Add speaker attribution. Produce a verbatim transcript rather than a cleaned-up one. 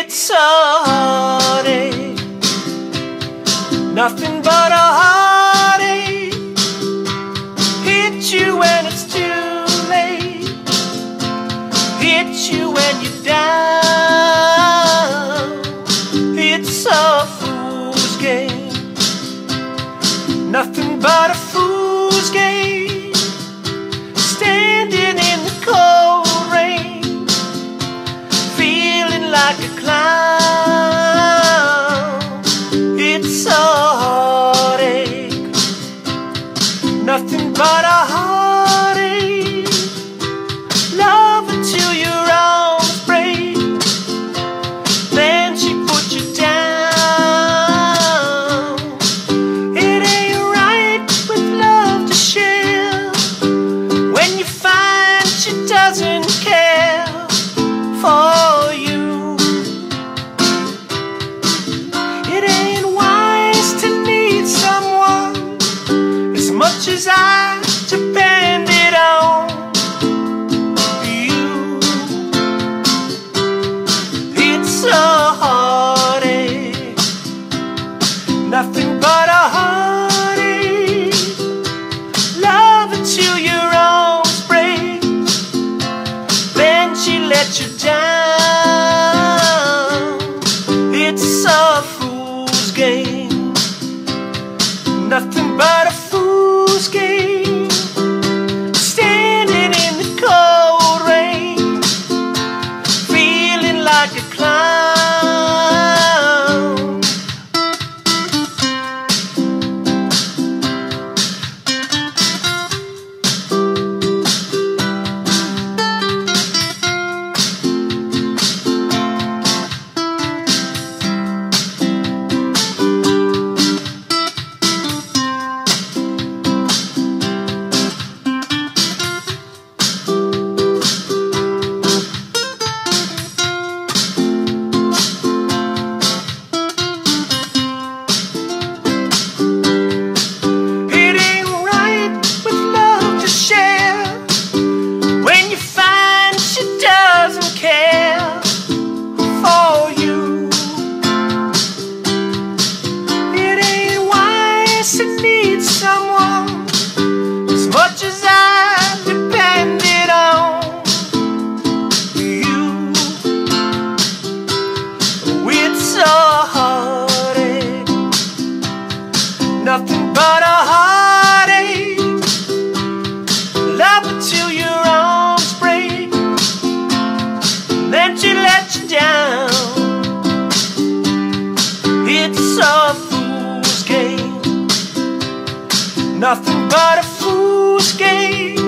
Speaker 1: It's a heartache, nothing but a heartache. Hit you when it's too late, hit you when you're down. It's a fool's game, nothing but a fool's game. Standing in the cold rain, feeling like a clown. It's a heartache, nothing but a heartache. Love until your arms break, then she put you down. It ain't right with love to share when you find she doesn't care for you. It ain't wise to need someone as much as I depended on you. It's a heartache, nothing but a heartache. Love until your arms break, then she let you down. It's a fool's game, nothing but a fool's game. Standing in the cold rain, feeling like a clown. Nothing but a heartache. Love until your arms break, then she let you down. It's a fool's game, nothing but a fool's game.